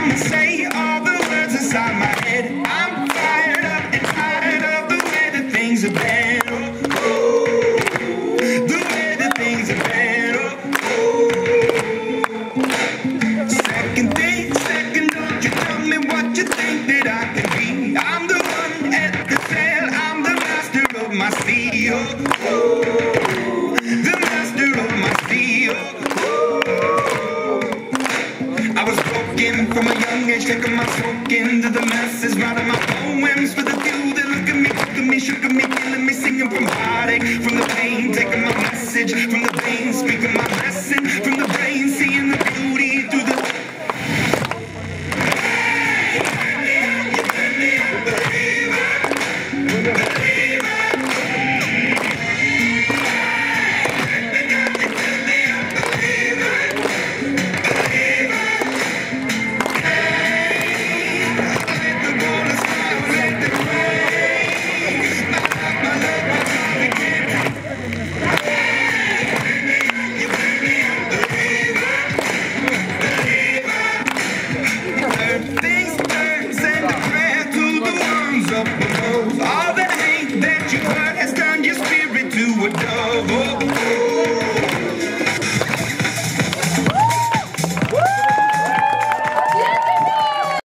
I'ma say all the words inside my head. I'm fired up and tired of the way that things have been. The way that things have been. Second thing, second, don't you tell me what you think that I can be. I'm the one at the sail, I'm the master of my sea. The master of my sea. I was broken from a young age, taking my smoke into the masses, writing my poems for the few that look at me, shook at me, killing me, singing from heartache, from the pain, taking my message from the pain.